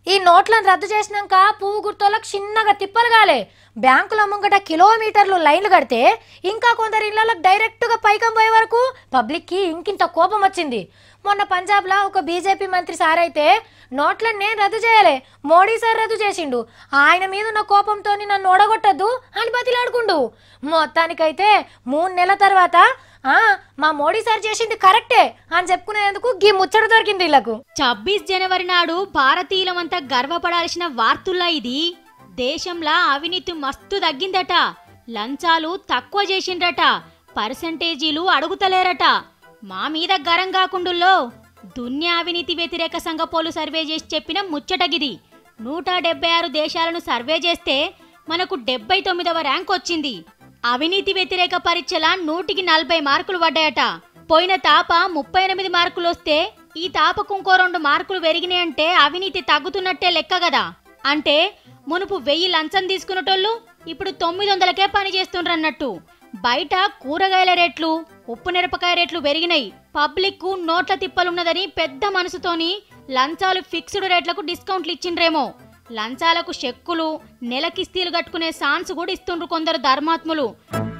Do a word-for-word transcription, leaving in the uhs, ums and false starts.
ఈ నోట్లను రద్దు చేసినాక పువ్వు గుర్తోళ్ళకి చిన్నగా తిప్పలు కాలే. బ్యాంకుల ముంగట కిలోమీటర్లు లైన్లు కడితే ఇంకా కొందరు ఇళ్లకు డైరెక్ట్గా పైకం పోయే వరకు పబ్లిక్కి ఇంకింత కోపం వచ్చింది. మొన్న పంజాబ్లో ఒక బీజేపీ మంత్రి సార్ అయితే నోట్లను నేను రద్దు చేయాలి, మోడీ సార్ రద్దు చేసిండు, ఆయన మీద ఉన్న కోపంతో నన్ను ఓడగొట్టద్దు అని బతిలాడుకుండు. మొత్తానికైతే మూడు నెలల తర్వాత మా మోడీ సార్ చేసింది కరెక్టే అని చెప్పుకునేందుకు గీ ముచ్చట దొరికింది వీళ్ళకు. ఛబ్బీస్ జనవరి నాడు భారతీయులమంతా గర్వపడాల్సిన వార్తల్లా ఇది. దేశంలో అవినీతి మస్తు తగ్గిందట, లంచాలు తక్కువ చేసిండ్రట, పర్సంటేజీలు అడుగుతలేరట. మా మీద గరం కాకుండుల్లో దున్యా అవినీతి వ్యతిరేక సంఘ పోలు సర్వే చేసి చెప్పిన ముచ్చటగిది. నూట డెబ్బై ఆరు దేశాలను సర్వే చేస్తే మనకు డెబ్బై తొమ్మిదవ ర్యాంక్ వచ్చింది. అవినీతి వ్యతిరేక పరీక్షల నూటికి నలభై మార్కులు పడ్డాయట. పోయిన తాప ముప్పై ఎనిమిది మార్కులు వస్తే ఈ తాపకు ఇంకో రెండు మార్కులు పెరిగినాయంటే అవినీతి తగ్గుతున్నట్టే లెక్క కదా. అంటే మునుపు వెయ్యి లంచం తీసుకునేటోళ్ళు ఇప్పుడు తొమ్మిది వందలకే పని చేస్తుండ్రన్నట్టు. బయట కూరగాయల రేట్లు, ఉప్పు మిరపకాయ రేట్లు పెరిగినాయి. పబ్లిక్ నోట్ల తిప్పలున్నదని పెద్ద మనసుతోని లంచాలు ఫిక్స్డ్ రేట్లకు డిస్కౌంట్లు ఇచ్చిండ్రేమో. లంచాలకు చెక్కులు, నెల కిస్తీలు కట్టుకునే ఛాన్స్ కూడా ఇస్తుండ్రు కొందరు ధర్మాత్ములు.